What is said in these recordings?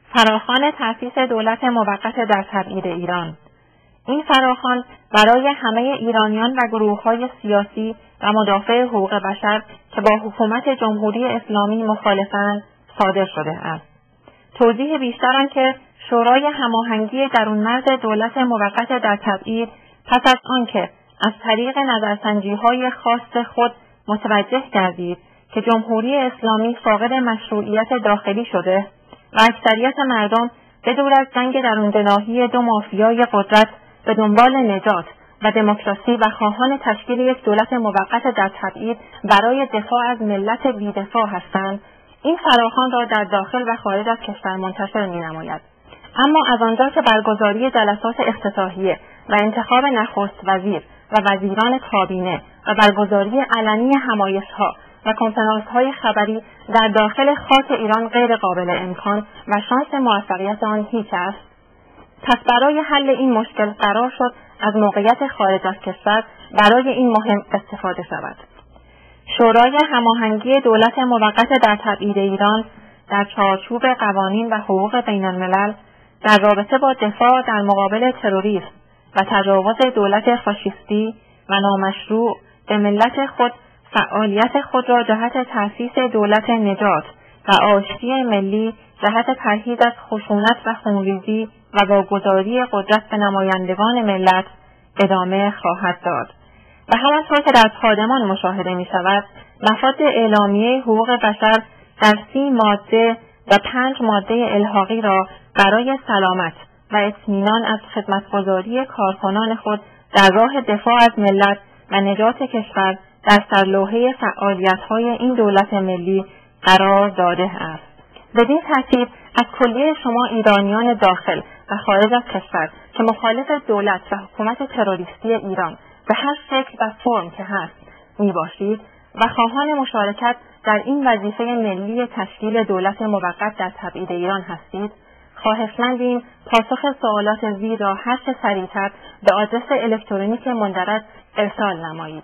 فراخوان تأسیس دولت موقت در تبعید ایران. این فراخوان برای همه ایرانیان و گروه‌های سیاسی و مدافع حقوق بشر که با حکومت جمهوری اسلامی مخالفند صادر شده است. توضیح بیشتر آنکه شورای هماهنگی درونمرز دولت موقت در تبعید پس از آنکه از طریق نظرسنجی‌های خاص خود متوجه گردید که جمهوری اسلامی فاقد مشروعیت داخلی شده و اکثریت مردم به دور از جنگ درون جناحی دو مافیای قدرت به دنبال نجات و دموکراسی و خواهان تشکیل یک دولت موقت در تبعید برای دفاع از ملت بی‌دفاع هستند، این فراخوان را در داخل و خارج از کشور منتشر می‌نماید. اما از آنجا که برگزاری جلسات افتتاحیه و انتخاب نخست وزیر و وزیران کابینه و برگزاری علنی همایش‌ها و کنفرانس‌های خبری در داخل خاک ایران غیر قابل امکان و شانس موفقیت آن هیچ است، پس برای حل این مشکل قرار شد از موقعیت خارج از کشور برای این مهم استفاده شود. شورای هماهنگی دولت موقت در تبعید ایران در چارچوب قوانین و حقوق بین‌الملل در رابطه با دفاع در مقابل تروریسم و تجاوز دولت فاشیستی و نامشروع به ملت خود فعالیت خود را جهت تأسیس دولت نجات و آشتی ملی جهت پرهیز از خشونت و خونریزی و واگذاری قدرت به نمایندگان ملت ادامه خواهد داد. و همانطور که در پادمان مشاهده می شود، مفاد اعلامیه حقوق بشر در 30 ماده و 5 ماده الحاقی را برای سلامت و اطمینان از خدمتگزاری کارکنان خود در راه دفاع از ملت و نجات کشور در سرلوحه فعالیت‌های این دولت ملی قرار داده است. بدین ترتیب از کلیه شما ایرانیان داخل و خارج از کشور که مخالف دولت و حکومت تروریستی ایران به هر شکل و فرم که هست می باشید و خواهان مشارکت در این وظیفه ملی تشکیل دولت موقت در تبعید ایران هستید، خواهشمندیم پاسخ سوالات زیر را هر چه سریعتر به آدرس الکترونیک مندرج ارسال نمایید.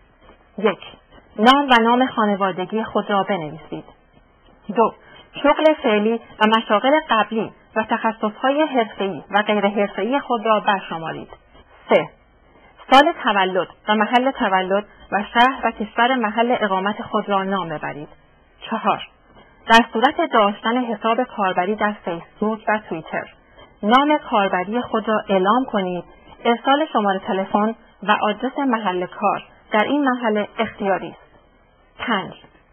1. نام و نام خانوادگی خود را بنویسید. 2. شغل فعلی و مشاغل قبلی و تخصصهای حرفه‌ای و غیر حرفه‌ای خود را برشمارید. 3. سال تولد و محل تولد و شهر و کشور محل اقامت خود را نام ببرید. 4. در صورت داشتن حساب کاربری در فیسبوک و توییتر، نام کاربری خود را اعلام کنید. ارسال شماره تلفن و آدرس محل کار در این محله اختیاری است. 5.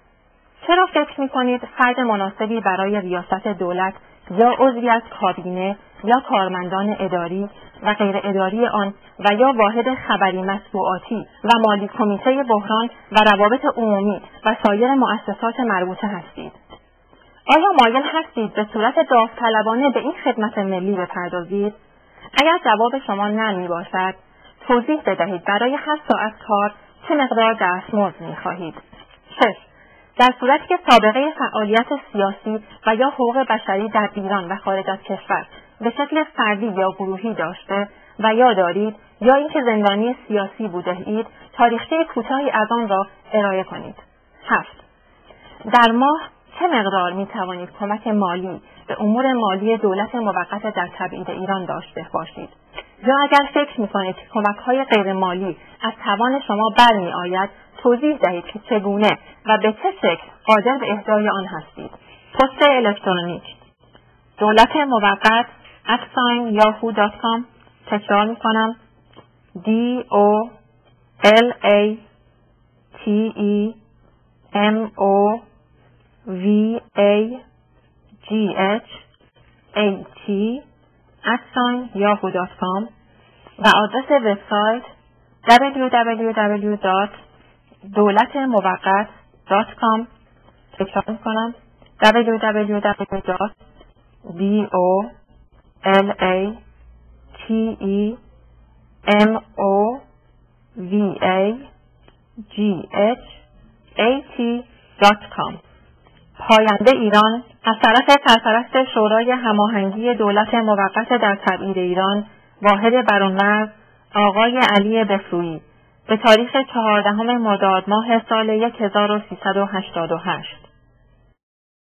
چرا فکر می‌کنید فرد مناسبی برای ریاست دولت یا عضوی از کابینه یا کارمندان اداری و غیر اداری آن و یا واحد خبری مطبوعاتی و مالی کمیته بحران و روابط عمومی و سایر مؤسسات مربوطه هستید؟ آیا مایل هستید به صورت داوطلبانه به این خدمت ملی بپردازید؟ اگر جواب شما نه میباشد، توضیح بدهید برای هر ساعت کار چه مقدار دستمزد میخواهید. 6. در صورتی که سابقه فعالیت سیاسی و یا حقوق بشری در ایران و خارج از کشور به شکل فردی یا گروهی داشته و یا دارید یا اینکه زندانی سیاسی بوده اید، تاریخچه کوتاهی از آن را ارائه کنید. 7. در ماه چه مقدار می توانید کمک مالی به امور مالی دولت موقت در تبعید ایران داشته باشید؟ یا اگر فکر می کنید کمک‌های غیر مالی از توان شما برمی آید، توضیح دهید که چگونه و به چه شکل قادر به اهدای آن هستید. پست الکترونیک دولت موقت @yahoo.com. تکرار می کنم. DOLATEMOVAGHAT@yahoo.com و آدرس وبسایت www.dolatemovagat.com. تکرار می کنم. www.dolatemovagat.com. پاینده ایران از طرف سرپرست شورای هماهنگی دولت موقت در تبعید ایران واحد برونمرز آقای علی بفرویی به تاریخ 14 مرداد ماه سال 1388